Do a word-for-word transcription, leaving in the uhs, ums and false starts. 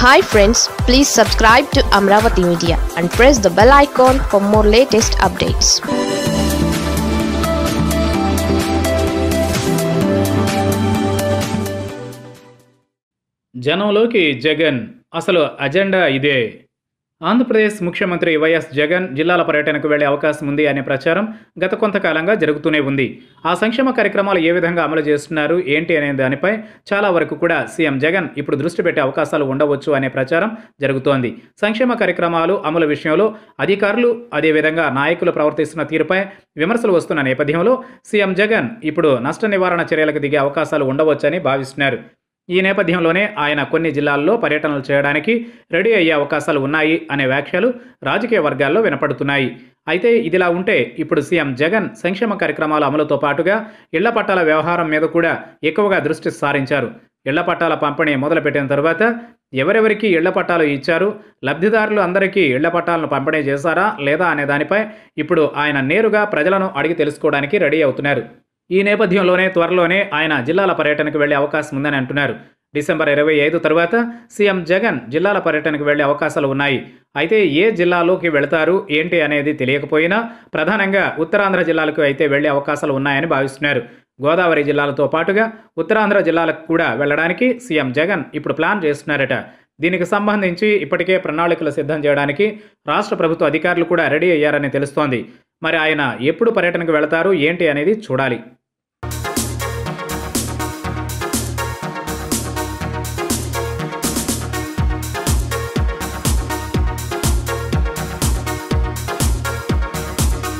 Hi friends, please subscribe to Amravati Media and press the bell icon for more latest updates. జనంలోకి జగన్ అసలు agenda ఇదే. ఆంధ్రప్రదేశ్ ముఖ్యమంత్రి YS Jagan జిల్లాల పర్యటనకు వెళ్లే అవకాశం ఉంది అనే ప్రచారం గత కొంతకాలంగా జరుగుతూనే ఉంది. ఆ సంక్షేమ కార్యక్రమాలు ఏ విధంగా అమలు చేస్తున్నారు ఏంటి అనే దానిపై చాలా వరకు కూడా సీఎం జగన్ ఇప్పుడు దృష్టి పెట్టే అవకాశాలు ఉండవచ్చు అనే ప్రచారం జరుగుతోంది. సంక్షేమ కార్యక్రమాలు అమలు విషయంలో అధికారులు అదేవిధంగా నాయకులు ప్రవర్తిస్తున్న తీరుపై విమర్శలు వస్తున్న నేపథ్యంలో సీఎం జగన్ ఇప్పుడు నష్ట నివారణ చర్యలకు దిగే అవకాశాలు ఉండవచ్చని భావిస్తున్నారు. ఈ నేపథ్యంలోనే ఆయన కొన్ని జిల్లాల్లో పర్యటనలు చేయడానికి రెడీ అయ్యే అవకాశాలు ఉన్నాయి అనే వ్యాఖ్యలు రాజకీయ వర్గాల్లో వినపడుతున్నాయి. అయితే ఇదిలా ఉంటే ఇప్పుడు సీఎం జగన్ సంక్షేమ కార్యక్రమాల అమలుతో పాటుగా ఇళ్ల పట్టాల వ్యవహారం మీద కూడా ఎక్కువగా దృష్టి సారించారు. ఇళ్ల పట్టాల పంపిణీ మొదలుపెట్టిన తర్వాత ఎవరెవరికి ఇళ్ల పట్టాలు ఇచ్చారు, లబ్ధిదారులు అందరికీ ఇళ్ల పట్టాలను పంపిణీ చేశారా లేదా అనే దానిపై ఇప్పుడు ఆయన నేరుగా ప్రజలను అడిగి తెలుసుకోవడానికి రెడీ అవుతున్నారు. ఈ నేపథ్యంలోనే త్వరలోనే ఆయన జిల్లాల పర్యటనకు వెళ్లే అవకాశం ఉందని అంటున్నారు. డిసెంబర్ ఇరవై ఐదు తర్వాత సీఎం జగన్ జిల్లాల పర్యటనకు వెళ్లే అవకాశాలు ఉన్నాయి. అయితే ఏ జిల్లాలోకి వెళతారు ఏంటి అనేది తెలియకపోయినా ప్రధానంగా ఉత్తరాంధ్ర జిల్లాలకు అయితే వెళ్లే అవకాశాలు ఉన్నాయని భావిస్తున్నారు. గోదావరి జిల్లాలతో పాటుగా ఉత్తరాంధ్ర జిల్లాలకు కూడా వెళ్లడానికి సీఎం జగన్ ఇప్పుడు ప్లాన్ చేస్తున్నారట. దీనికి సంబంధించి ఇప్పటికే ప్రణాళికలు సిద్ధం చేయడానికి రాష్ట్ర ప్రభుత్వ అధికారులు కూడా రెడీ అయ్యారని తెలుస్తోంది. మరి ఆయన ఎప్పుడు పర్యటనకు వెళతారు ఏంటి అనేది చూడాలి.